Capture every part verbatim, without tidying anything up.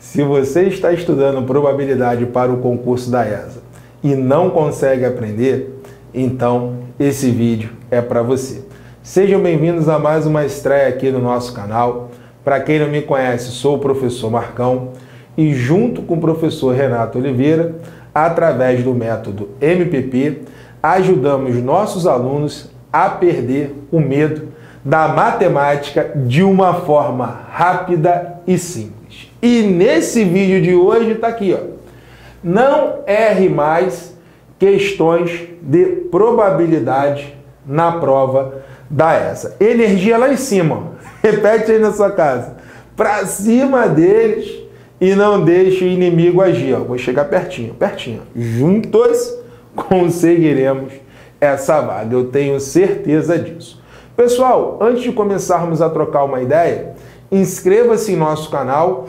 Se você está estudando probabilidade para o concurso da E S A e não consegue aprender, então esse vídeo é para você. Sejam bem-vindos a mais uma estreia aqui no nosso canal. Para quem não me conhece, sou o professor Marcão e junto com o professor Renato Oliveira, através do método M P P, ajudamos nossos alunos a perder o medo da matemática de uma forma rápida e simples. E nesse vídeo de hoje está aqui, ó. Não erre mais questões de probabilidade na prova da E S A. Energia lá em cima, ó. Repete aí na sua casa. Para cima deles e não deixe o inimigo agir, ó. Vou chegar pertinho, pertinho. Juntos conseguiremos essa vaga. Eu tenho certeza disso. Pessoal, antes de começarmos a trocar uma ideia, inscreva-se em nosso canal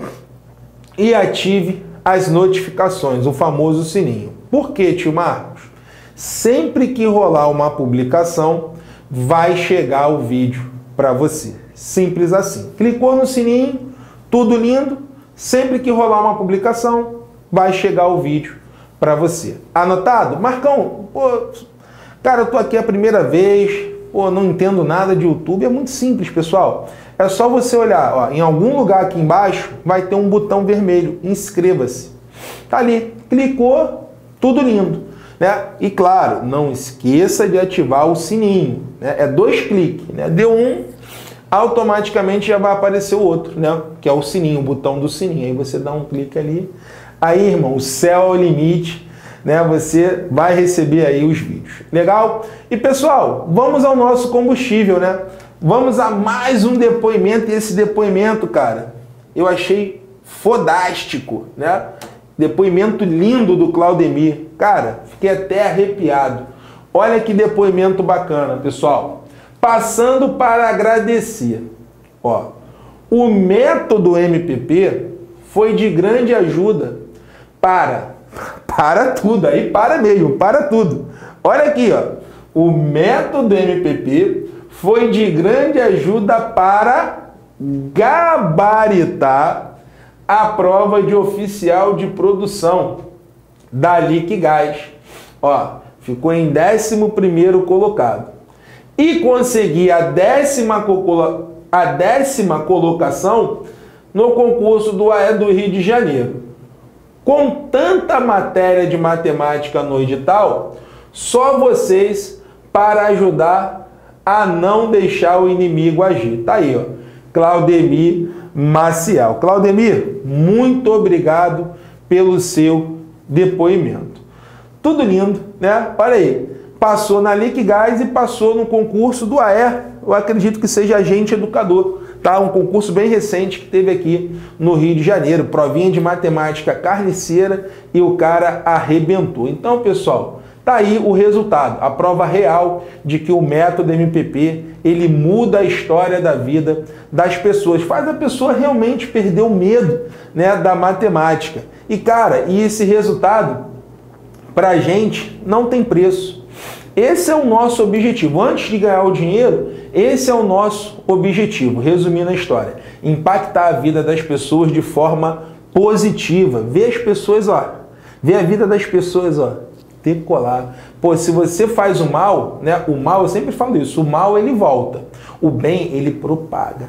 e ative as notificações, o famoso sininho. Por quê, tio Marcos? Sempre que rolar uma publicação, vai chegar o vídeo para você. Simples assim. Clicou no sininho, tudo lindo. Sempre que rolar uma publicação, vai chegar o vídeo para você. Anotado? Marcão, pô, cara, eu tô aqui a primeira vez, pô, não entendo nada de YouTube. É muito simples, pessoal. É só você olhar, ó, em algum lugar aqui embaixo vai ter um botão vermelho, inscreva-se. Tá ali, clicou, tudo lindo, né? E claro, não esqueça de ativar o sininho, né? É dois cliques, né? Deu um, automaticamente já vai aparecer o outro, né? Que é o sininho, o botão do sininho. Aí você dá um clique ali, aí, irmão, o céu é o limite, né? Você vai receber aí os vídeos. Legal? E pessoal, vamos ao nosso combustível, né? Vamos a mais um depoimento, e esse depoimento, cara, eu achei fodástico, né? Depoimento lindo do Claudemir. Cara, fiquei até arrepiado. Olha que depoimento bacana, pessoal. Passando para agradecer. Ó, o método M P P foi de grande ajuda para... Para tudo, aí para mesmo, para tudo. Olha aqui, ó. O método M P P foi de grande ajuda para gabaritar a prova de oficial de produção da Liquigás. Ó, ficou em décimo primeiro colocado. E consegui a décima, a décima colocação no concurso do A E do Rio de Janeiro. Com tanta matéria de matemática no edital, só vocês para ajudar a não deixar o inimigo agir. Tá aí, ó. Claudemir Maciel. Claudemir, muito obrigado pelo seu depoimento. Tudo lindo, né? Olha aí. Passou na Liquigás e passou no concurso do A E. Eu acredito que seja agente educador. Tá? Um concurso bem recente que teve aqui no Rio de Janeiro. Provinha de matemática carniceira e o cara arrebentou. Então, pessoal, tá aí o resultado. A prova real de que o método M P P, ele muda a história da vida das pessoas. Faz a pessoa realmente perder o medo, né, da matemática. E, cara, e esse resultado, pra gente, não tem preço. Esse é o nosso objetivo. Antes de ganhar o dinheiro, esse é o nosso objetivo. Resumindo a história, impactar a vida das pessoas de forma positiva. Ver as pessoas, ó, ver a vida das pessoas, ó, decolar. Pô, se você faz o mal, né? O mal, eu sempre falo isso, o mal ele volta. O bem, ele propaga.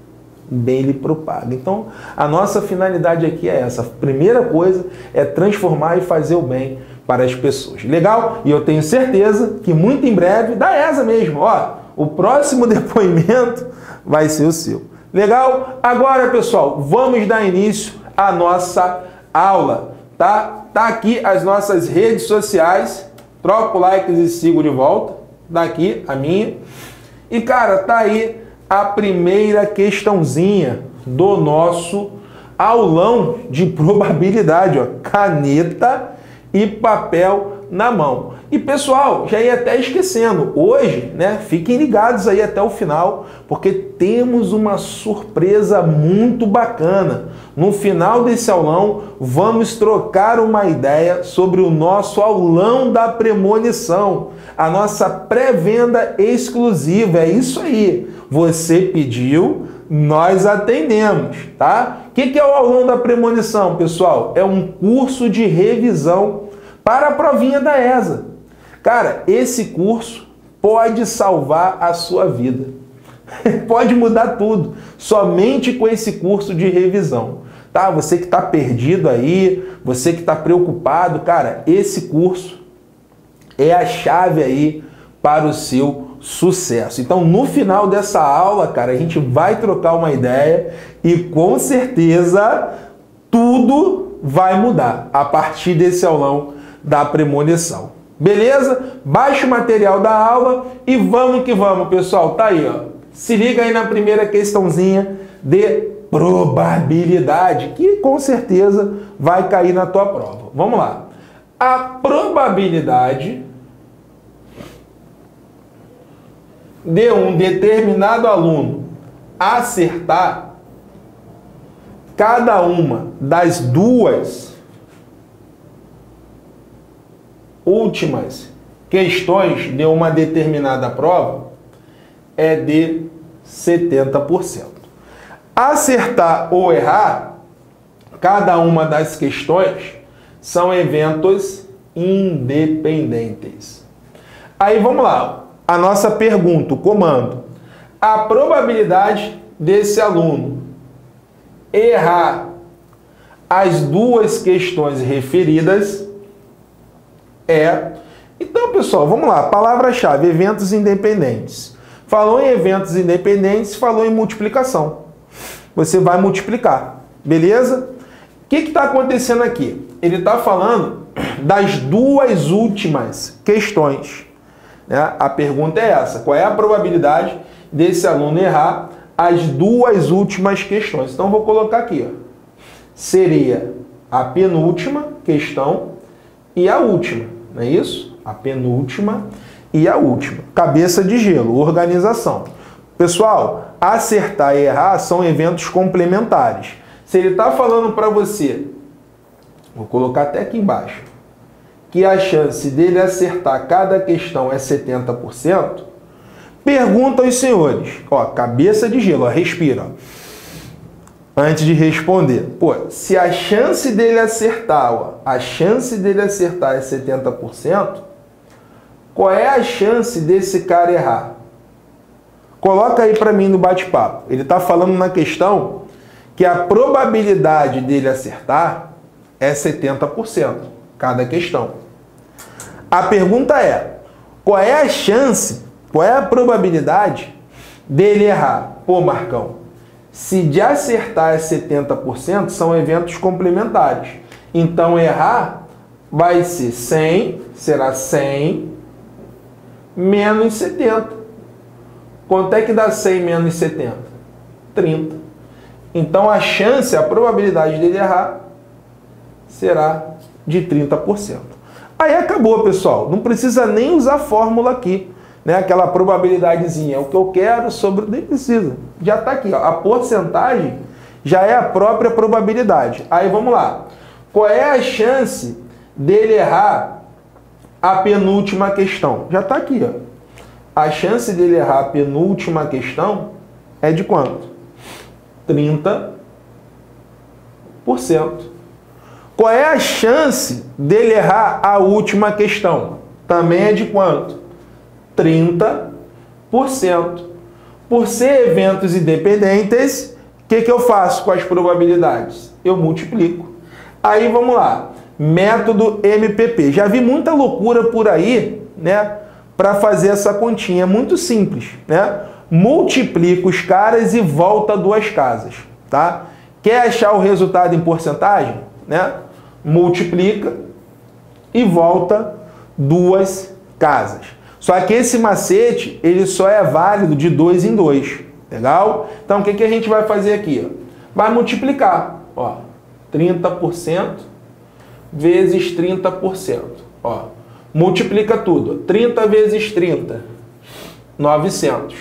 O bem, ele propaga. Então, a nossa finalidade aqui é essa. A primeira coisa é transformar e fazer o bem para as pessoas. Legal? E eu tenho certeza que muito em breve, da E S A mesmo, ó, o próximo depoimento vai ser o seu. Legal? Agora, pessoal, vamos dar início à nossa aula, tá? Tá aqui as nossas redes sociais. Troco likes e sigo de volta. Daqui a minha. E, cara, tá aí a primeira questãozinha do nosso aulão de probabilidade, ó. Caneta e papel na mão. E pessoal, já ia até esquecendo, hoje, né, fiquem ligados aí até o final, porque temos uma surpresa muito bacana. No final desse aulão, vamos trocar uma ideia sobre o nosso aulão da premonição, a nossa pré-venda exclusiva. É isso aí, você pediu, nós atendemos, tá? O que, que é o aulão da premonição, pessoal? É um curso de revisão para a provinha da E S A. Cara, esse curso pode salvar a sua vida. Pode mudar tudo, somente com esse curso de revisão. Tá? Você que está perdido aí, você que está preocupado, cara, esse curso é a chave aí para o seu sucesso. Então, no final dessa aula, cara, a gente vai trocar uma ideia e com certeza tudo vai mudar a partir desse aulão da premonição. Beleza? Baixe o material da aula e vamos que vamos, pessoal. Tá aí, ó. Se liga aí na primeira questãozinha de probabilidade, que com certeza vai cair na tua prova. Vamos lá. A probabilidade de um determinado aluno acertar cada uma das duas últimas questões de uma determinada prova é de setenta por cento. Acertar ou errar cada uma das questões são eventos independentes. Aí vamos lá, a nossa pergunta, o comando. A probabilidade desse aluno errar as duas questões referidas é... Então, pessoal, vamos lá. Palavra-chave, eventos independentes. Falou em eventos independentes, falou em multiplicação. Você vai multiplicar, beleza? O que está acontecendo aqui? Ele está falando das duas últimas questões. Né? A pergunta é essa. Qual é a probabilidade desse aluno errar as duas últimas questões? Então, vou colocar aqui. Ó. Seria a penúltima questão e a última. Não é isso? A penúltima e a última. Cabeça de gelo, organização. Pessoal, acertar e errar são eventos complementares. Se ele está falando para você, vou colocar até aqui embaixo, que a chance dele acertar cada questão é setenta por cento, pergunta aos senhores, ó, cabeça de gelo, ó, respira, ó, antes de responder. Pô, se a chance dele acertar, ó, a chance dele acertar é setenta por cento, qual é a chance desse cara errar? Coloca aí para mim no bate-papo. Ele está falando na questão que a probabilidade dele acertar é setenta por cento, cada questão. A pergunta é, qual é a chance, qual é a probabilidade dele errar? Pô, Marcão, se de acertar é setenta por cento, são eventos complementares. Então, errar vai ser cem, será cem menos setenta. Quanto é que dá cem menos setenta? trinta. Então, a chance, a probabilidade dele errar será de trinta por cento. Aí acabou, pessoal. Não precisa nem usar fórmula aqui, né? Aquela probabilidadezinha. É o que eu quero sobre... Nem precisa. Já está aqui, ó. A porcentagem já é a própria probabilidade. Aí, vamos lá. Qual é a chance dele errar a penúltima questão? Já está aqui, ó. A chance dele errar a penúltima questão é de quanto? trinta por cento. Qual é a chance dele errar a última questão? Também é de quanto? trinta por cento. Por ser eventos independentes, o que, que eu faço com as probabilidades? Eu multiplico. Aí vamos lá. Método M P P. Já vi muita loucura por aí, né? Para fazer essa continha. É muito simples, né? Multiplica os caras e volta duas casas, tá? Quer achar o resultado em porcentagem? Né? Multiplica e volta duas casas. Só que esse macete, ele só é válido de dois em dois, legal? Então, o que, que a gente vai fazer aqui? Ó? Vai multiplicar, ó, trinta por cento vezes trinta por cento, ó. Multiplica tudo, trinta vezes trinta, novecentos.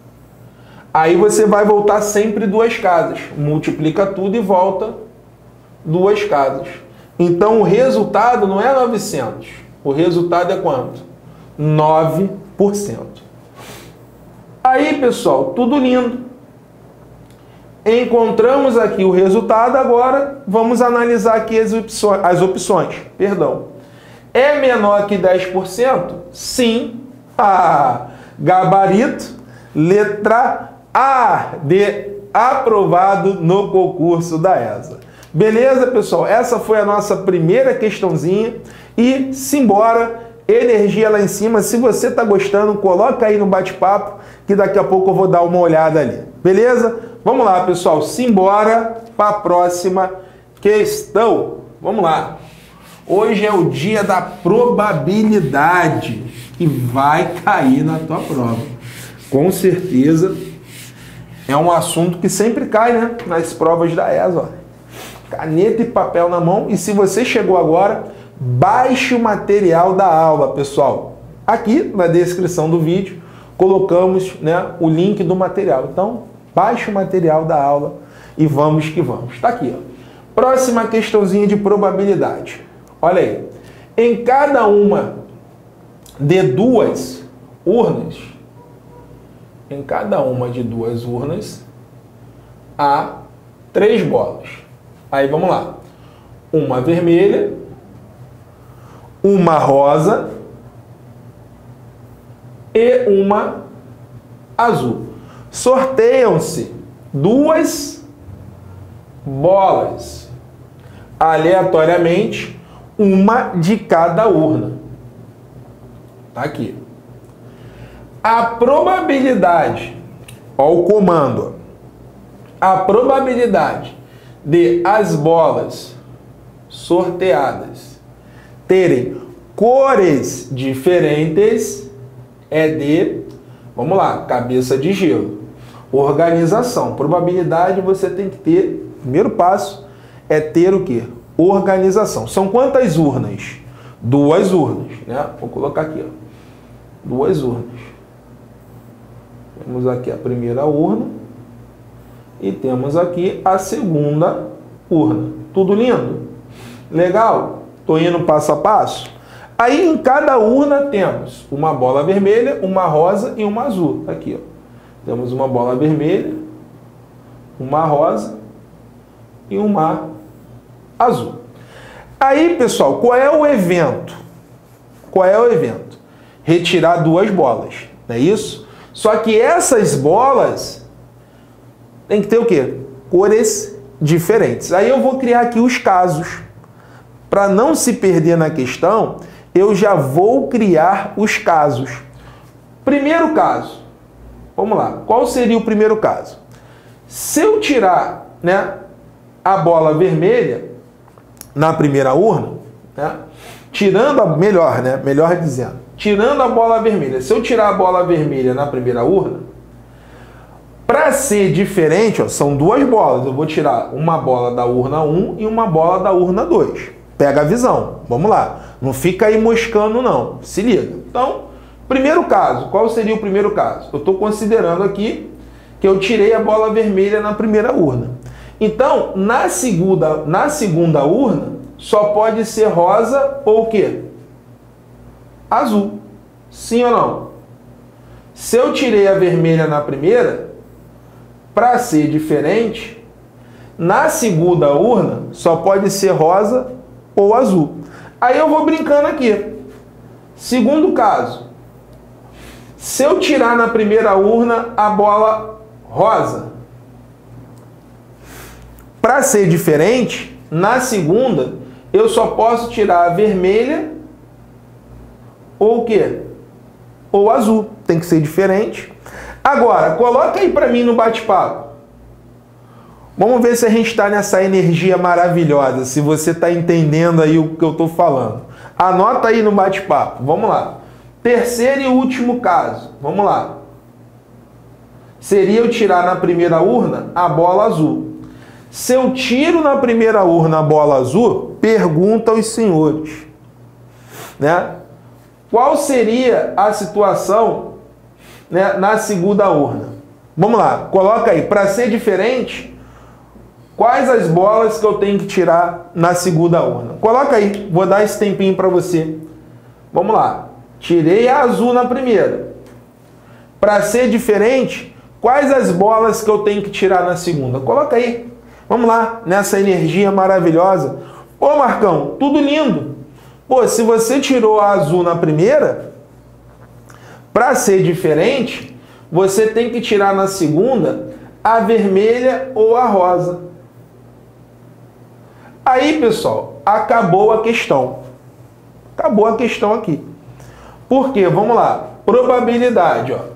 Aí você vai voltar sempre duas casas. Multiplica tudo e volta duas casas. Então o resultado não é novecentos. O resultado é quanto? nove por cento. Aí, pessoal, tudo lindo. Encontramos aqui o resultado, agora vamos analisar aqui as opções. As opções perdão. É menor que dez por cento? Sim. Ah, gabarito. Letra A de aprovado no concurso da E S A. Beleza, pessoal? Essa foi a nossa primeira questãozinha. E simbora, energia lá em cima. Se você está gostando, coloca aí no bate-papo, que daqui a pouco eu vou dar uma olhada ali. Beleza? Vamos lá, pessoal. Simbora para a próxima questão. Vamos lá. Hoje é o dia da probabilidade que vai cair na tua prova. Com certeza é um assunto que sempre cai, né? Nas provas da E S A. Ó. Caneta e papel na mão. E se você chegou agora, baixe o material da aula, pessoal. Aqui na descrição do vídeo colocamos, né, o link do material. Então, baixe o material da aula e vamos que vamos. Está aqui, ó. Próxima questãozinha de probabilidade. Olha aí. Em cada uma de duas urnas, em cada uma de duas urnas, há três bolas. Aí vamos lá. Uma vermelha, uma rosa e uma azul. Sorteiam-se duas bolas, aleatoriamente, uma de cada urna. Tá aqui. A probabilidade, ó, o comando, a probabilidade de as bolas sorteadas terem cores diferentes é de, vamos lá, cabeça de gelo. Organização. Probabilidade você tem que ter, primeiro passo é ter o quê? Organização. São quantas urnas? Duas urnas, né? Vou colocar aqui, ó. Duas urnas. Temos aqui a primeira urna e temos aqui a segunda urna. Tudo lindo? Legal? Tô indo passo a passo? Aí em cada urna temos uma bola vermelha, uma rosa e uma azul. Aqui, ó. Temos uma bola vermelha, uma rosa e uma azul. Aí, pessoal, qual é o evento? Qual é o evento? Retirar duas bolas, não é isso? Só que essas bolas tem que ter o quê? Cores diferentes. Aí eu vou criar aqui os casos. Para não se perder na questão, eu já vou criar os casos. Primeiro caso. Vamos lá. Qual seria o primeiro caso? Se eu tirar, né, a bola vermelha na primeira urna, né, tirando a melhor, né, melhor dizendo, tirando a bola vermelha. Se eu tirar a bola vermelha na primeira urna, para ser diferente, ó, são duas bolas. Eu vou tirar uma bola da urna um e uma bola da urna dois. Pega a visão. Vamos lá. Não fica aí moscando, não. Se liga. Então, primeiro caso. Qual seria o primeiro caso? Eu estou considerando aqui que eu tirei a bola vermelha na primeira urna. Então, na segunda, na segunda urna, só pode ser rosa ou o quê? Azul. Sim ou não? Se eu tirei a vermelha na primeira, para ser diferente, na segunda urna só pode ser rosa ou azul. Aí eu vou brincando aqui. Segundo caso. Se eu tirar na primeira urna a bola rosa, para ser diferente, na segunda eu só posso tirar a vermelha ou o quê? Ou azul. Tem que ser diferente. Agora, coloca aí para mim no bate-papo. Vamos ver se a gente está nessa energia maravilhosa, se você está entendendo aí o que eu estou falando. Anota aí no bate-papo. Vamos lá. Terceiro e último caso. Vamos lá. Seria eu tirar na primeira urna a bola azul. Se eu tiro na primeira urna a bola azul, pergunta aos senhores, né? Qual seria a situação, né, na segunda urna? Vamos lá, coloca aí, para ser diferente, quais as bolas que eu tenho que tirar na segunda urna? Coloca aí, vou dar esse tempinho para você. Vamos lá, tirei a azul na primeira. Para ser diferente, Quais as bolas que eu tenho que tirar na segunda? Coloca aí. Vamos lá, nessa energia maravilhosa. Ô Marcão, tudo lindo. Pô, se você tirou a azul na primeira, para ser diferente, você tem que tirar na segunda a vermelha ou a rosa. Aí, pessoal, acabou a questão. Acabou a questão aqui. Por quê? Vamos lá. Probabilidade, ó.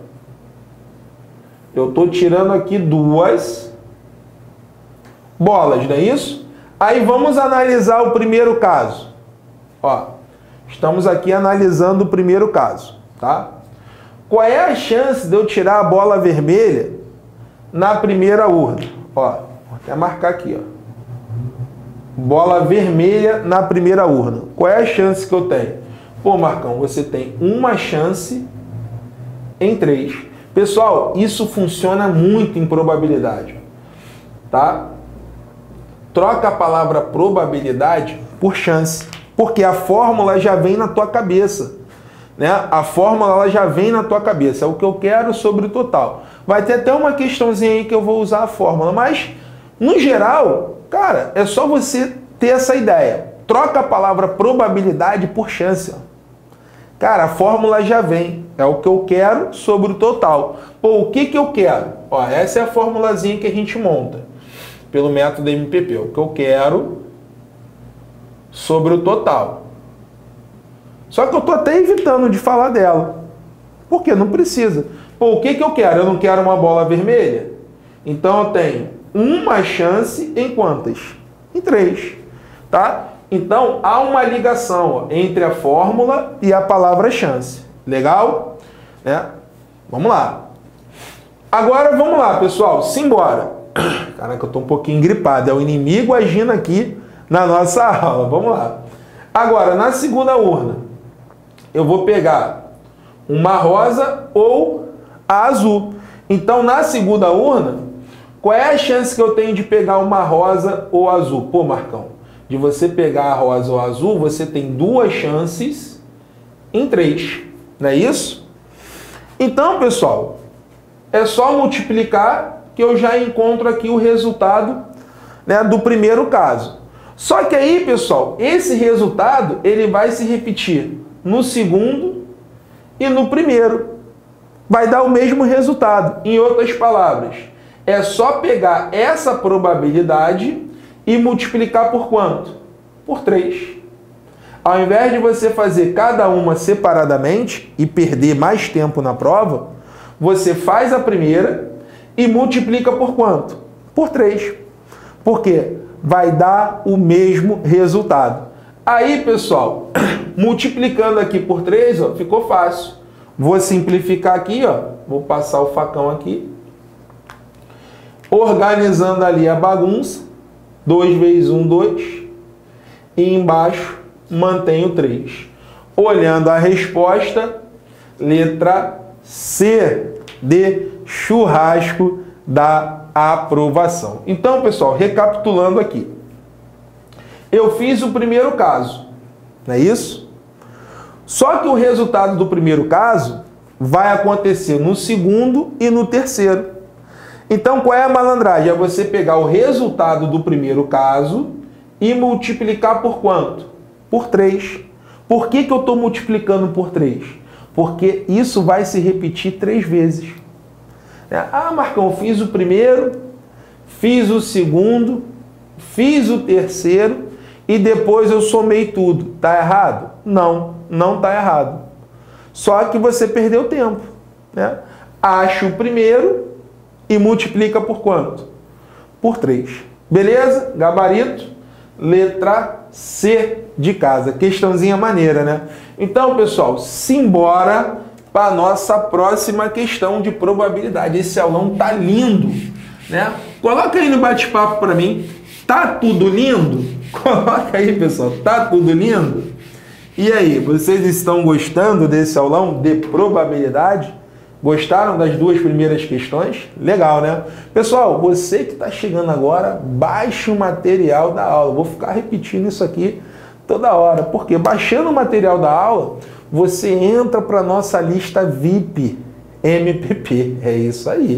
Eu estou tirando aqui duas bolas, não é isso? Aí vamos analisar o primeiro caso. Ó, estamos aqui analisando o primeiro caso, tá? Qual é a chance de eu tirar a bola vermelha na primeira urna? Ó, vou até marcar aqui, ó. Bola vermelha na primeira urna. Qual é a chance que eu tenho? Pô, Marcão, você tem uma chance em três. Pessoal, isso funciona muito em probabilidade, tá? Troca a palavra probabilidade por chance, porque a fórmula já vem na tua cabeça, né? A fórmula ela já vem na tua cabeça, é o que eu quero sobre o total. Vai ter até uma questãozinha aí que eu vou usar a fórmula, mas no geral, cara, é só você ter essa ideia. Troca a palavra probabilidade por chance, ó. Cara, a fórmula já vem. É o que eu quero sobre o total. Pô, o que que eu quero? Ó, essa é a formulazinha que a gente monta pelo método M P P. O que eu quero sobre o total. Só que eu tô até evitando de falar dela. Porque não precisa. Pô, o que que eu quero? Eu não quero uma bola vermelha? Então eu tenho uma chance em quantas? Em três. Tá? Então, há uma ligação ó, entre a fórmula e a palavra chance. Legal? É. Vamos lá. Agora, vamos lá, pessoal. Simbora. Caraca, eu estou um pouquinho gripado. É o inimigo agindo aqui na nossa aula. Vamos lá. Agora, na segunda urna, eu vou pegar uma rosa ou a azul. Então, na segunda urna, qual é a chance que eu tenho de pegar uma rosa ou azul? Pô, Marcão, de você pegar a rosa ou a azul, você tem duas chances em três. Não é isso? Então, pessoal, é só multiplicar que eu já encontro aqui o resultado, né, do primeiro caso. Só que aí, pessoal, esse resultado ele vai se repetir no segundo e no primeiro. Vai dar o mesmo resultado. Em outras palavras, é só pegar essa probabilidade e multiplicar por quanto? Por três. Ao invés de você fazer cada uma separadamente e perder mais tempo na prova, você faz a primeira e multiplica por quanto? Por três. Por quê? Vai dar o mesmo resultado. Aí, pessoal, multiplicando aqui por três, ó, ficou fácil. Vou simplificar aqui, ó, vou passar o facão aqui. Organizando ali a bagunça. dois vezes um, dois. E embaixo mantenho três. Olhando a resposta, letra C de churrasco da aprovação. Então, pessoal, recapitulando aqui. Eu fiz o primeiro caso, não é isso? Só que o resultado do primeiro caso vai acontecer no segundo e no terceiro. Então, qual é a malandragem? É você pegar o resultado do primeiro caso e multiplicar por quanto? Por três. Por que que eu estou multiplicando por três? Porque isso vai se repetir três vezes. Ah, Marcão, fiz o primeiro, fiz o segundo, fiz o terceiro e depois eu somei tudo. Tá errado? Não, não tá errado. Só que você perdeu tempo, né? Acha o primeiro e multiplica por quanto? Por três. Beleza? Gabarito? Letra C de casa. Questãozinha maneira, né? Então, pessoal, simbora para a nossa próxima questão de probabilidade. Esse aulão tá lindo, né? Coloca aí no bate-papo para mim. Tá tudo lindo? Coloca aí, pessoal. Tá tudo lindo? E aí, vocês estão gostando desse aulão de probabilidade? Gostaram das duas primeiras questões? Legal, né? Pessoal, você que está chegando agora, baixe o material da aula. Vou ficar repetindo isso aqui toda hora, porque baixando o material da aula, você entra para a nossa lista V I P M P P. É isso aí.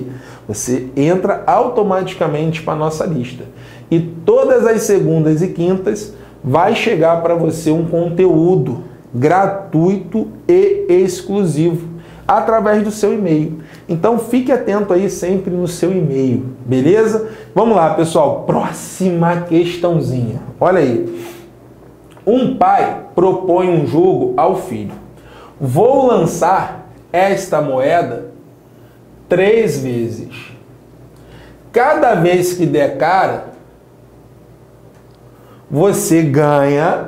Você entra automaticamente para a nossa lista. E todas as segundas e quintas vai chegar para você um conteúdo gratuito e exclusivo através do seu e-mail. Então fique atento aí sempre no seu e-mail, beleza? Vamos lá, pessoal. Próxima questãozinha. Olha aí. Um pai propõe um jogo ao filho. Vou lançar esta moeda três vezes. Cada vez que der cara, você ganha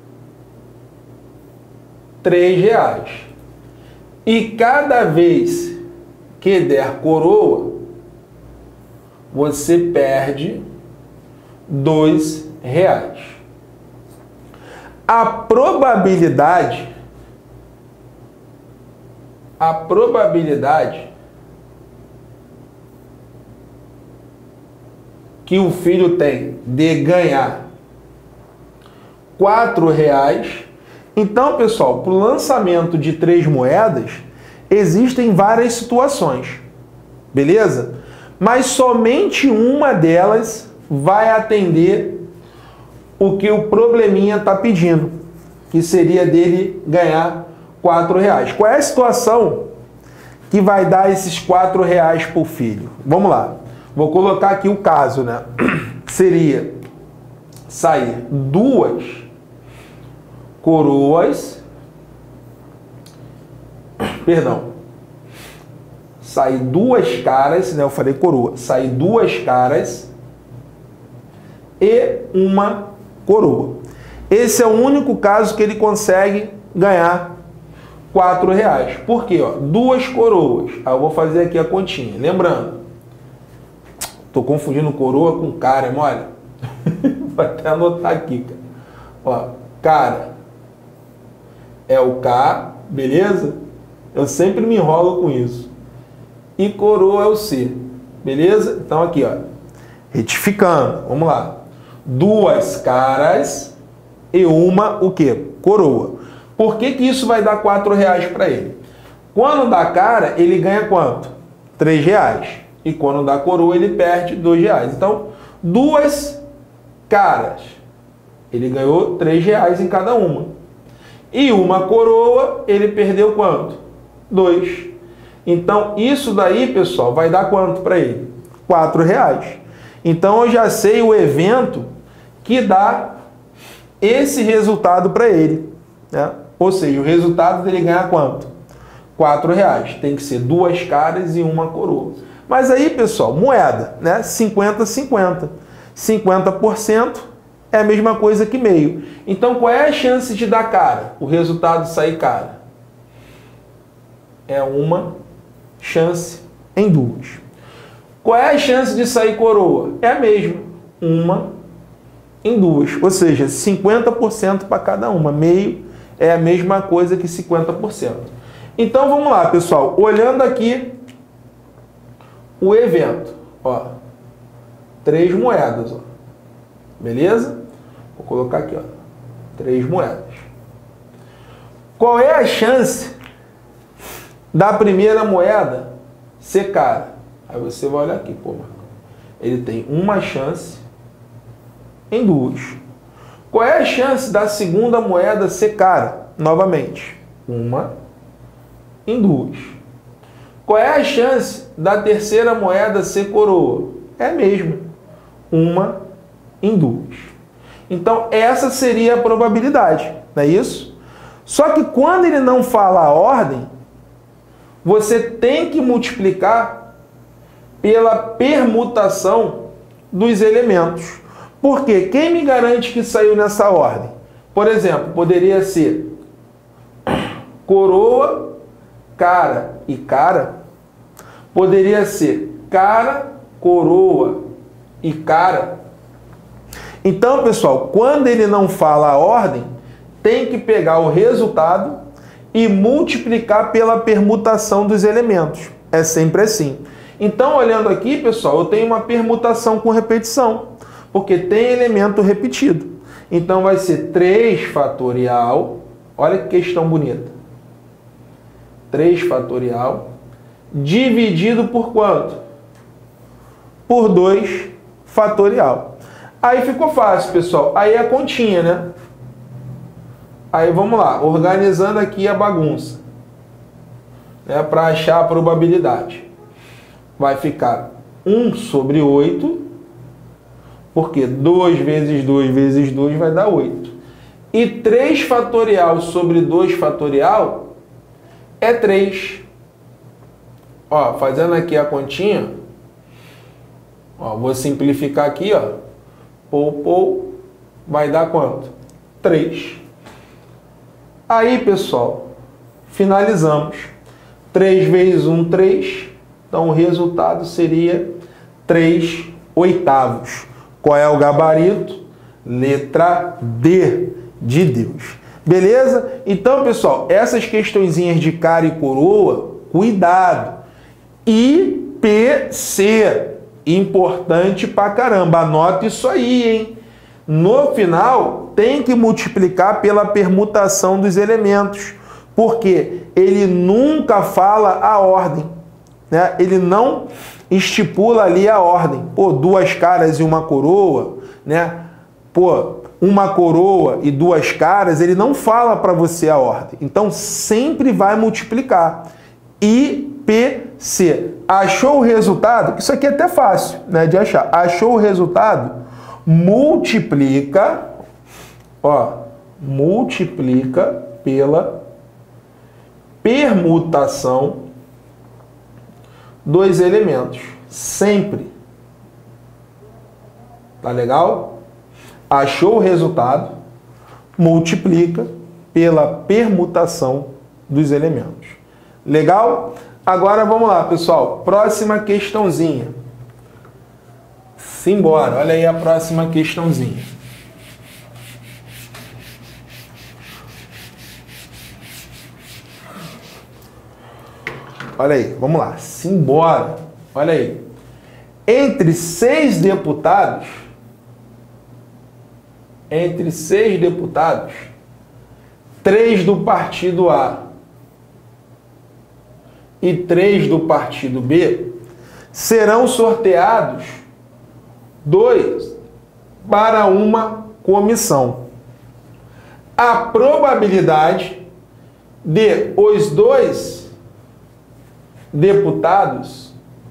três reais. E cada vez que der coroa, você perde dois reais. A probabilidade, a probabilidade que o filho tem de ganhar quatro reais. Então, pessoal, para o lançamento de três moedas, existem várias situações, beleza? Mas somente uma delas vai atender o que o probleminha está pedindo, que seria dele ganhar quatro reais. Qual é a situação que vai dar esses quatro reais para o filho? Vamos lá. Vou colocar aqui o caso, né? Seria sair duas coroas, perdão, sair duas caras, né? Eu falei coroa, sair duas caras e uma coroa. Esse é o único caso que ele consegue ganhar quatro reais. Por quê? Ó, duas coroas. Aí eu vou fazer aqui a continha. Lembrando, tô confundindo coroa com cara, mole? Vou até anotar aqui, cara. Ó, cara é o K, beleza? Eu sempre me enrolo com isso. E coroa é o C, beleza? Então aqui, ó, retificando, vamos lá. Duas caras e uma, o quê? Coroa. Por que que isso vai dar quatro reais para ele? Quando dá cara, ele ganha quanto? Três reais. E quando dá coroa, ele perde dois reais. Então, duas caras. Ele ganhou três reais em cada uma. E uma coroa, ele perdeu quanto? Dois. Então, isso daí, pessoal, vai dar quanto para ele? Quatro reais. Então, eu já sei o evento que dá esse resultado para ele, né? Ou seja, o resultado dele ganhar quanto? Quatro reais. Tem que ser duas caras e uma coroa. Mas aí, pessoal, moeda, né? cinquenta a cinquenta. cinquenta por cento é a mesma coisa que meio. Então, qual é a chance de dar cara? O resultado sair cara? É uma chance em duas. Qual é a chance de sair coroa? É a mesma. Uma em duas. Ou seja, cinquenta por cento para cada uma. Meio é a mesma coisa que cinquenta por cento. Então, vamos lá, pessoal. Olhando aqui o evento. Ó, três moedas. Ó. Beleza? Vou colocar aqui, ó, três moedas. Qual é a chance da primeira moeda ser cara? Aí você vai olhar aqui, pô, Marco. Ele tem uma chance em duas. Qual é a chance da segunda moeda ser cara? Novamente, uma em duas. Qual é a chance da terceira moeda ser coroa? É a mesma, uma em duas. Então, essa seria a probabilidade, não é isso? Só que quando ele não fala a ordem, você tem que multiplicar pela permutação dos elementos. Por quê? Quem me garante que saiu nessa ordem? Por exemplo, poderia ser coroa, cara e cara. Poderia ser cara, coroa e cara. Então, pessoal, quando ele não fala a ordem, tem que pegar o resultado e multiplicar pela permutação dos elementos. É sempre assim. Então, olhando aqui, pessoal, eu tenho uma permutação com repetição, porque tem elemento repetido. Então, vai ser três fatorial, olha que questão bonita. três fatorial, dividido por quanto? por dois fatorial. Aí ficou fácil, pessoal. Aí é a continha, né? Aí vamos lá, organizando aqui a bagunça, né, para achar a probabilidade. Vai ficar um sobre oito, porque dois vezes dois vezes dois vai dar oito. E três fatorial sobre dois fatorial é três. Ó, fazendo aqui a continha, ó, vou simplificar aqui, ó. Pou, pou, vai dar quanto? três. Aí, pessoal, finalizamos. três vezes um, três. Então, o resultado seria três oitavos. Qual é o gabarito? Letra D de Deus. Beleza? Então, pessoal, essas questõezinhas de cara e coroa, cuidado. I P C, importante pra caramba. Anota isso aí, hein? No final, tem que multiplicar pela permutação dos elementos, porque ele nunca fala a ordem, né? Ele não estipula ali a ordem. Pô, duas caras e uma coroa, né? Pô, uma coroa e duas caras, ele não fala para você a ordem. Então, sempre vai multiplicar. I P C. Achou o resultado? Isso aqui é até fácil, né, de achar. Achou o resultado? Multiplica, ó, multiplica pela permutação dos elementos. Sempre. Tá legal? Achou o resultado? Multiplica pela permutação dos elementos. Legal? Agora vamos lá, pessoal. Próxima questãozinha. Simbora. Olha aí a próxima questãozinha. Olha aí, vamos lá. Simbora. Olha aí. Entre seis deputados, entre seis deputados, três do partido A e três do partido B, serão sorteados dois para uma comissão. A probabilidade de os dois deputados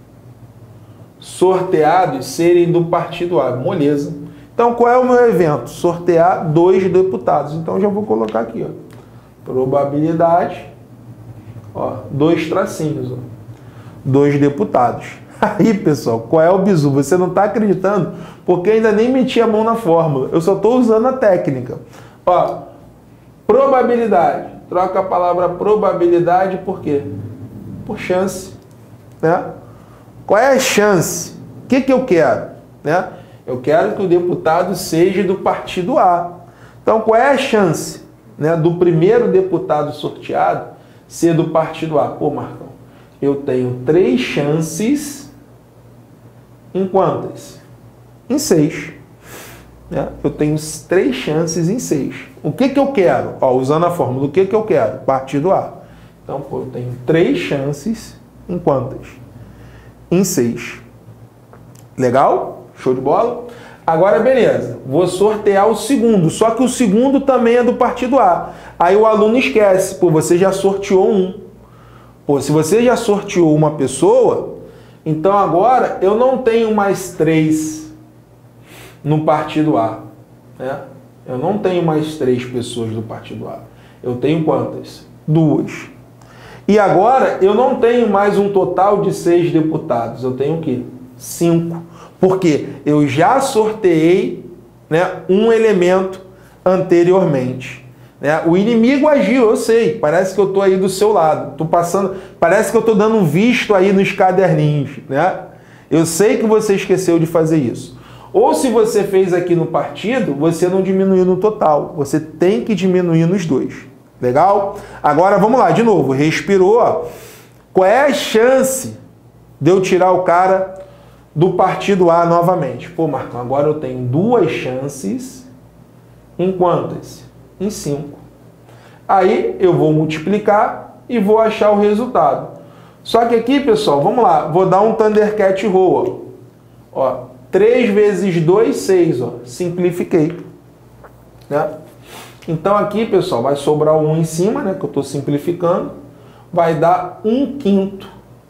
sorteados serem do partido A. Moleza. Então, qual é o meu evento? Sortear dois deputados. Então, já vou colocar aqui, ó. Probabilidade, ó, dois tracinhos, ó. Dois deputados. Aí, pessoal, qual é o bizu? Você não está acreditando porque ainda nem meti a mão na fórmula. Eu só estou usando a técnica. Ó, probabilidade. Troca a palavra probabilidade por quê? Por chance, né? Qual é a chance? O que que eu quero, né? Eu quero que o deputado seja do partido A. Então, qual é a chance, né, do primeiro deputado sorteado ser do partido A? Pô, Marcão, eu tenho três chances em quantas? Em seis. Né? Eu tenho três chances em seis. O que que eu quero? Ó, usando a fórmula, o que que eu quero? Partido A. Então, pô, eu tenho três chances em quantas? Em seis. Legal? Show de bola? Agora, beleza. Vou sortear o segundo. Só que o segundo também é do partido A. Aí o aluno esquece. Pô, você já sorteou um. Pô, se você já sorteou uma pessoa, então agora eu não tenho mais três no partido A. Né? Eu não tenho mais três pessoas do partido A. Eu tenho quantas? Duas. E agora eu não tenho mais um total de seis deputados. Eu tenho o quê? Cinco. Porque eu já sorteei, né, um elemento anteriormente. Né? O inimigo agiu, eu sei. Parece que eu estou aí do seu lado. Tô passando, parece que eu estou dando um visto aí nos caderninhos. Né? Eu sei que você esqueceu de fazer isso. Ou se você fez aqui no partido, você não diminuiu no total. Você tem que diminuir nos dois. Legal? Agora vamos lá, de novo. Respirou. Ó. Qual é a chance de eu tirar o cara do partido A novamente? Pô, Marcão, agora eu tenho duas chances em quantas? Em cinco. Aí eu vou multiplicar e vou achar o resultado. Só que aqui, pessoal, vamos lá. Vou dar um Thundercat Roll. Ó, três vezes dois, seis, ó. Simplifiquei. Né? Então aqui, pessoal, vai sobrar um em cima, né? Que eu estou simplificando. Vai dar um quinto.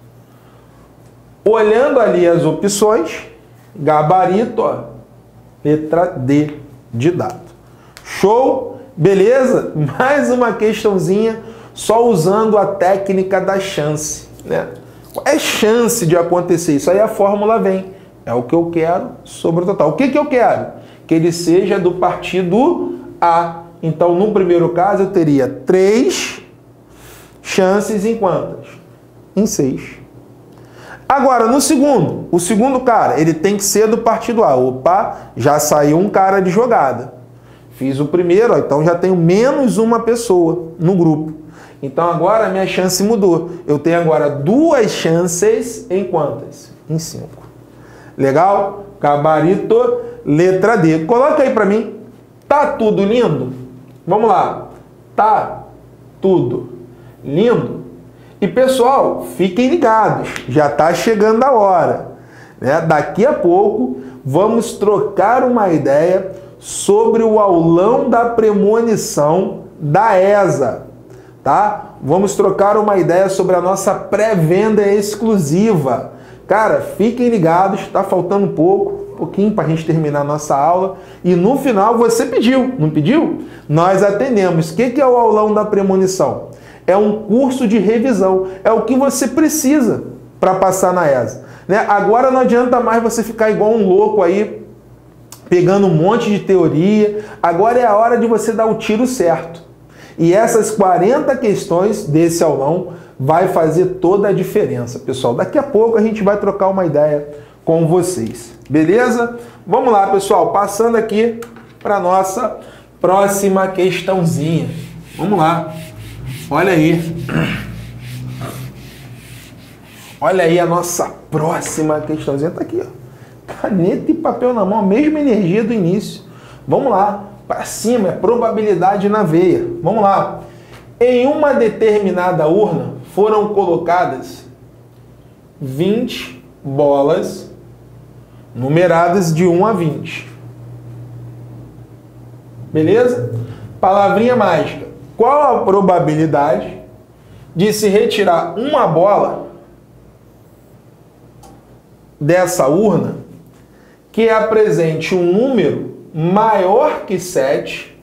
Olhando ali as opções, gabarito, ó, letra D de dado. Show? Beleza? Mais uma questãozinha só usando a técnica da chance, né? Qual é a chance de acontecer isso? Aí a fórmula vem. É o que eu quero sobre o total. O que que eu quero? Que ele seja do partido A. Então, no primeiro caso, eu teria três chances em quantas? Em seis. Agora, no segundo, o segundo cara, ele tem que ser do partido A. Opa, já saiu um cara de jogada. Fiz o primeiro, ó, então já tenho menos uma pessoa no grupo. Então agora a minha chance mudou. Eu tenho agora duas chances em quantas? Em cinco. Legal? Gabarito, letra D. Coloca aí pra mim. Tá tudo lindo? Vamos lá. Tá tudo lindo? E pessoal, fiquem ligados. Já tá chegando a hora, né? Daqui a pouco vamos trocar uma ideia sobre o aulão da premonição da E S A, tá? Vamos trocar uma ideia sobre a nossa pré-venda exclusiva. Cara, fiquem ligados, tá faltando um pouco, um pouquinho para a gente terminar a nossa aula. E no final você pediu, não pediu? Nós atendemos. O que é o aulão da premonição? É um curso de revisão, é o que você precisa para passar na E S A, né? Agora não adianta mais você ficar igual um louco aí, pegando um monte de teoria. Agora é a hora de você dar o tiro certo. E essas quarenta questões desse aulão vai fazer toda a diferença, pessoal. Daqui a pouco a gente vai trocar uma ideia com vocês. Beleza? Vamos lá, pessoal. Passando aqui para a nossa próxima questãozinha. Vamos lá. Olha aí. Olha aí a nossa próxima questãozinha. Tá aqui, ó. Caneta e papel na mão, a mesma energia do início. Vamos lá, para cima, é probabilidade na veia. Vamos lá. Em uma determinada urna foram colocadas vinte bolas numeradas de um a vinte. Beleza? Palavrinha mágica. Qual a probabilidade de se retirar uma bola dessa urna que apresente um número maior que sete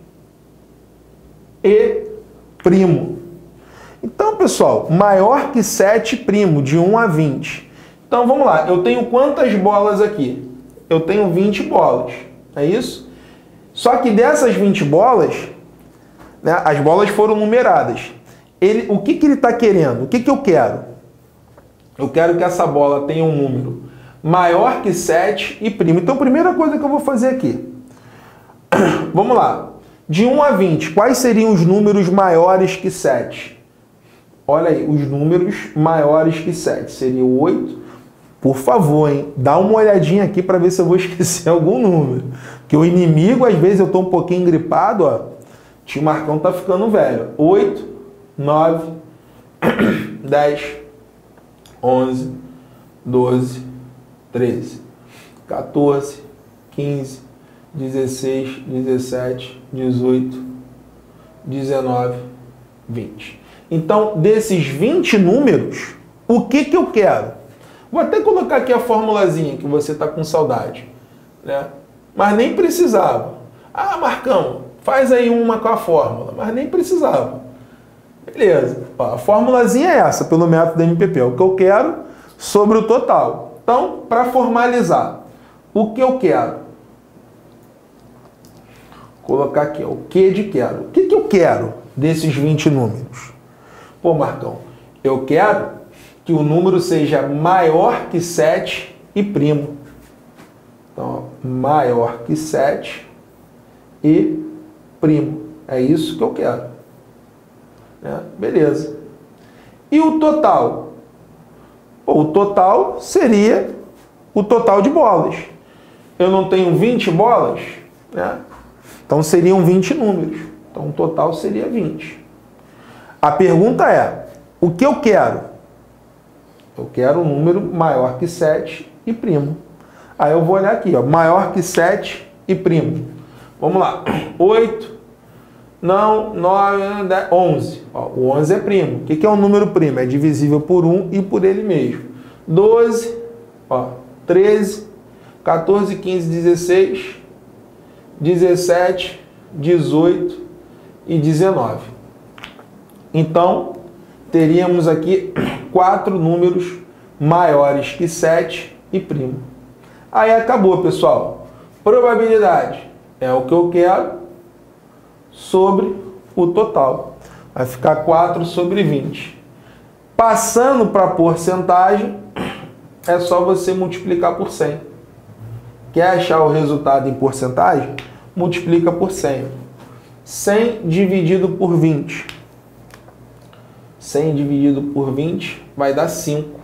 e primo? Então, pessoal, maior que sete primo, de um a vinte. Então, vamos lá. Eu tenho quantas bolas aqui? Eu tenho vinte bolas, é isso? Só que dessas vinte bolas, né, as bolas foram numeradas. Ele, o que, que ele está querendo? O que, que eu quero? Eu quero que essa bola tenha um número maior que sete e primo. Então, a primeira coisa que eu vou fazer aqui. Vamos lá. De um a vinte, quais seriam os números maiores que sete? Olha aí, os números maiores que sete. Seria o oito. Por favor, hein? Dá uma olhadinha aqui para ver se eu vou esquecer algum número. Porque o inimigo, às vezes, eu estou um pouquinho gripado, ó. O tio Marcão tá ficando velho. oito, nove, dez, onze, doze, treze, quatorze, quinze, dezesseis, dezessete, dezoito, dezenove, vinte. Então, desses vinte números, o que que eu quero? Vou até colocar aqui a formulazinha que você está com saudade, né? Mas nem precisava. Ah, Marcão, faz aí uma com a fórmula. Mas nem precisava. Beleza. Ó, a formulazinha é essa, pelo método M P P. É o que eu quero sobre o total. Então, para formalizar, o que eu quero? Vou colocar aqui, ó, o que de quero. O que, que eu quero desses vinte números? Pô, Marcão, eu quero que o número seja maior que sete e primo. Então, ó, maior que sete e primo. É isso que eu quero. É, beleza. E o total? Pô, o total seria o total de bolas. Eu não tenho vinte bolas, né? Então seriam vinte números. Então o total seria vinte. A pergunta é, o que eu quero? Eu quero um número maior que sete e primo. Aí eu vou olhar aqui, ó, maior que sete e primo. Vamos lá, oito, não, nove, dez, onze. Ó, o onze é primo. O que que é um número primo? É divisível por um e por ele mesmo. doze, ó, treze, quatorze, quinze, dezesseis, dezessete, dezoito e dezenove. Então, teríamos aqui quatro números maiores que sete e primo. Aí acabou, pessoal. Probabilidade é o que eu quero sobre o total. Vai ficar quatro sobre vinte. Passando para a porcentagem, é só você multiplicar por cem. Quer achar o resultado em porcentagem? Multiplica por cem. cem dividido por vinte. cem dividido por vinte vai dar cinco.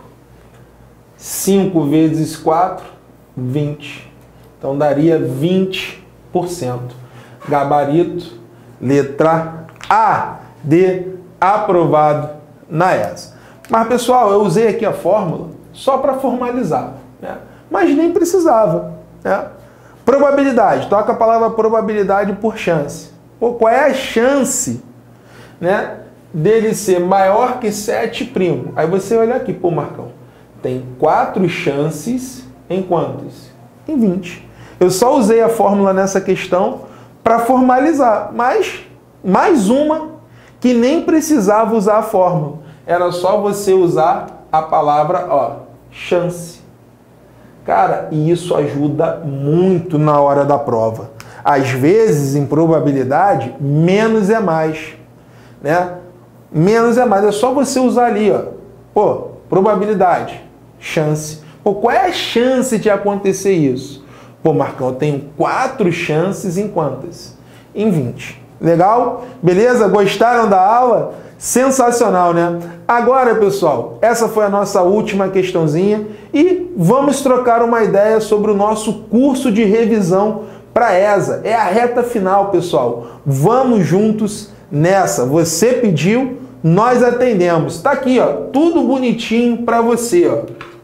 cinco vezes quatro, vinte. Então daria vinte por cento. Gabarito, letra A de aprovado na E S A. Mas, pessoal, eu usei aqui a fórmula só para formalizar, né? Mas nem precisava, né? Probabilidade, toca a palavra probabilidade por chance. Pô, qual é a chance, né, dele ser maior que sete primo? Aí você olha aqui, pô, Marcão, tem quatro chances em quantas? Em vinte. Eu só usei a fórmula nessa questão para formalizar, mas mais uma que nem precisava usar a fórmula. Era só você usar a palavra, ó, chance. Cara, e isso ajuda muito na hora da prova. Às vezes, em probabilidade, menos é mais, né? Menos é mais. É só você usar ali, ó. Pô, probabilidade, chance. Pô, qual é a chance de acontecer isso? Pô, Marcão, eu tenho quatro chances em quantas? Em vinte. Legal? Beleza? Gostaram da aula? Sensacional, né? Agora, pessoal, essa foi a nossa última questãozinha e vamos trocar uma ideia sobre o nosso curso de revisão para a E S A. É a reta final, pessoal. Vamos juntos nessa. Você pediu, nós atendemos. Tá aqui, ó, tudo bonitinho para você, ó.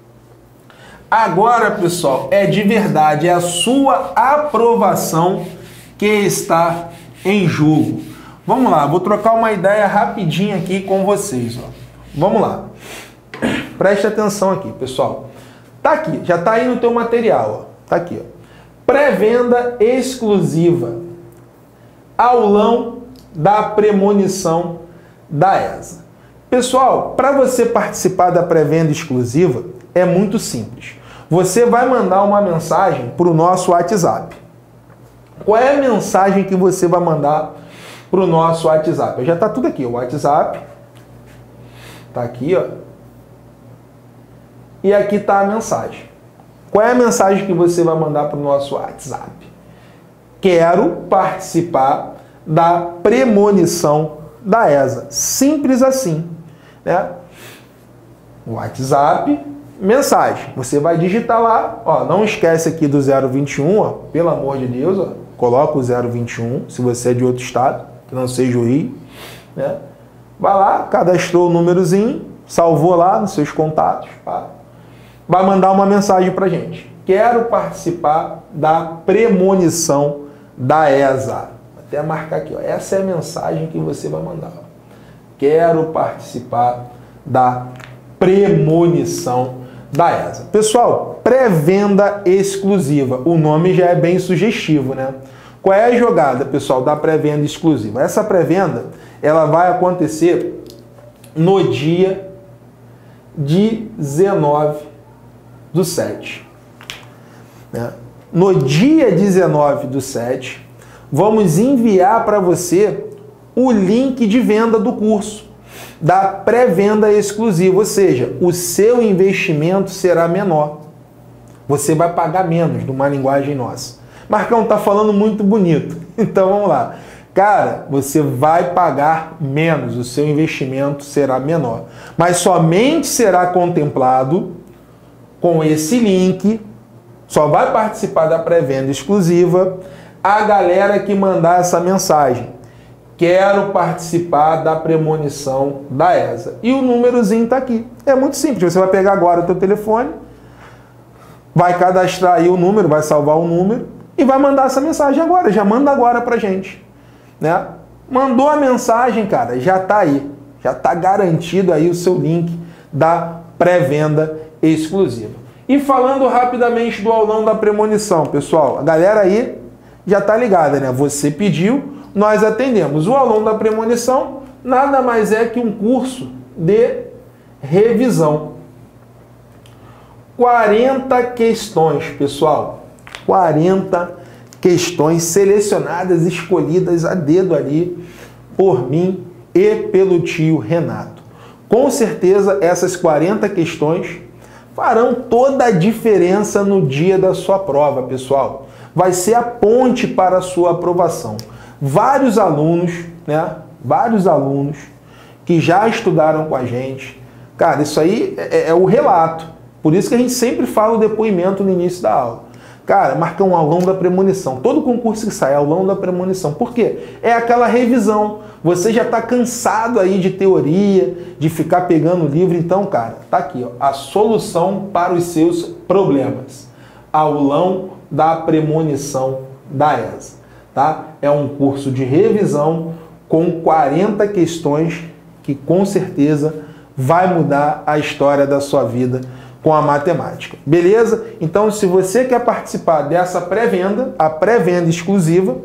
Agora, pessoal, é de verdade, é a sua aprovação que está em jogo. Vamos lá, vou trocar uma ideia rapidinho aqui com vocês, ó. Vamos lá. Preste atenção aqui, pessoal. Tá aqui, já tá aí no teu material, ó. Tá aqui, ó. Pré-venda exclusiva. Aulão da premonição da E S A. Pessoal, para você participar da pré-venda exclusiva, é muito simples. Você vai mandar uma mensagem para o nosso WhatsApp. Qual é a mensagem que você vai mandar para o nosso WhatsApp? Já está tudo aqui, o WhatsApp. Está aqui, ó. E aqui está a mensagem. Qual é a mensagem que você vai mandar para o nosso WhatsApp? Quero participar da premonição da E S A. Simples assim, né? WhatsApp, mensagem. Você vai digitar lá, ó, não esquece aqui do zero vinte e um, ó, pelo amor de Deus, ó, coloca o zero vinte e um, se você é de outro estado, que não seja o Rio, né? Vai lá, cadastrou o númerozinho, salvou lá nos seus contatos, tá? Vai mandar uma mensagem pra gente. Quero participar da premonição da E S A. Vou até marcar aqui, ó. Essa é a mensagem que você vai mandar, ó. Quero participar da premonição da E S A. Pessoal, pré-venda exclusiva. O nome já é bem sugestivo, né? Qual é a jogada, pessoal, da pré-venda exclusiva? Essa pré-venda, ela vai acontecer no dia dezenove do sete. Né? No dia dezenove do sete, vamos enviar para você o link de venda do curso, da pré-venda exclusiva, ou seja, o seu investimento será menor. Você vai pagar menos, numa linguagem nossa. Marcão, tá falando muito bonito. Então vamos lá. Cara, você vai pagar menos, o seu investimento será menor. Mas somente será contemplado com esse link, só vai participar da pré-venda exclusiva a galera que mandar essa mensagem. Quero participar da premonição da E S A. E o númerozinho está aqui. É muito simples. Você vai pegar agora o teu telefone, vai cadastrar aí o número, vai salvar o número e vai mandar essa mensagem agora. Já manda agora pra gente, né? Mandou a mensagem, cara, já tá aí. Já tá garantido aí o seu link da pré-venda exclusiva. E falando rapidamente do aulão da premonição, pessoal, a galera aí já tá ligada, né? Você pediu, nós atendemos. O aulão da premonição nada mais é que um curso de revisão. quarenta questões, pessoal. quarenta questões selecionadas, escolhidas a dedo ali por mim e pelo tio Renato. Com certeza essas quarenta questões farão toda a diferença no dia da sua prova, pessoal. Vai ser a ponte para a sua aprovação. Vários alunos, né? Vários alunos que já estudaram com a gente. Cara, isso aí é, é o relato. Por isso que a gente sempre fala o depoimento no início da aula. Cara, marca um aulão da premonição. Todo concurso que sai é aulão da premonição. Por quê? É aquela revisão. Você já está cansado aí de teoria, de ficar pegando o livro. Então, cara, tá aqui, ó, a solução para os seus problemas. Aulão da premonição da E S A. Tá? É um curso de revisão com quarenta questões que com certeza vai mudar a história da sua vida com a matemática. Beleza? Então, se você quer participar dessa pré-venda, a pré-venda exclusiva,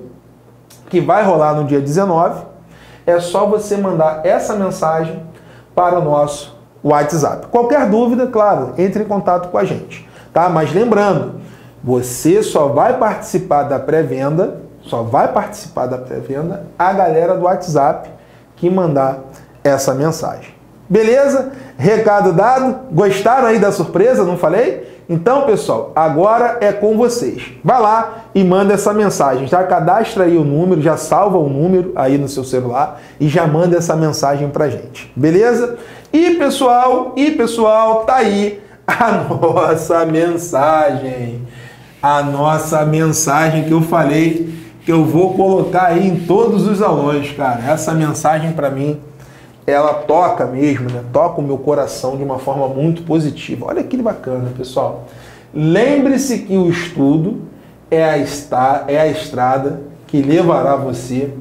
que vai rolar no dia dezenove, é só você mandar essa mensagem para o nosso WhatsApp. Qualquer dúvida, claro, entre em contato com a gente. Tá? Mas lembrando, você só vai participar da pré-venda, só vai participar da pré-venda a galera do WhatsApp que mandar essa mensagem. Beleza? Recado dado? Gostaram aí da surpresa? Não falei? Então, pessoal, agora é com vocês. Vai lá e manda essa mensagem. Já cadastra aí o número, já salva o número aí no seu celular e já manda essa mensagem pra gente. Beleza? E, pessoal, e pessoal, tá aí a nossa mensagem. A nossa mensagem que eu falei que eu vou colocar aí em todos os aulões, cara. Essa mensagem pra mim, ela toca mesmo, né? Toca o meu coração de uma forma muito positiva. Olha que bacana, pessoal. Lembre-se que o estudo é a, esta, é a estrada que levará você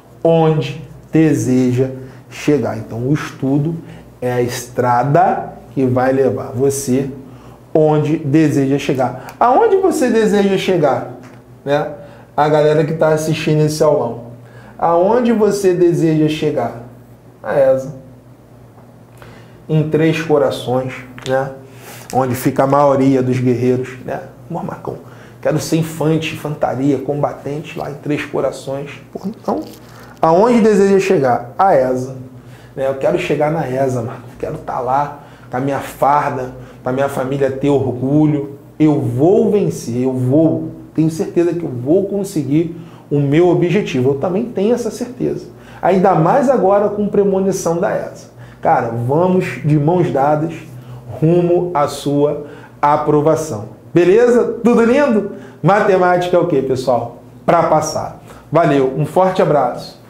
onde deseja chegar. Então, o estudo é a estrada que vai levar você onde deseja chegar. Aonde você deseja chegar, né? A galera que está assistindo esse aulão. Aonde você deseja chegar? A E S A. Em Três Corações, né? Onde fica a maioria dos guerreiros, né? Marcão, quero ser infante, infantaria, combatente lá em Três Corações. Porra, então, aonde deseja chegar? A E S A. Né? Eu quero chegar na E S A, Marcão. Quero estar lá com a minha farda, para minha família ter orgulho. Eu vou vencer, eu vou. Tenho certeza que eu vou conseguir o meu objetivo. Eu também tenho essa certeza. Ainda mais agora com premonição da E S A. Cara, vamos de mãos dadas rumo à sua aprovação. Beleza? Tudo lindo? Matemática é o quê, pessoal? Para passar. Valeu, um forte abraço.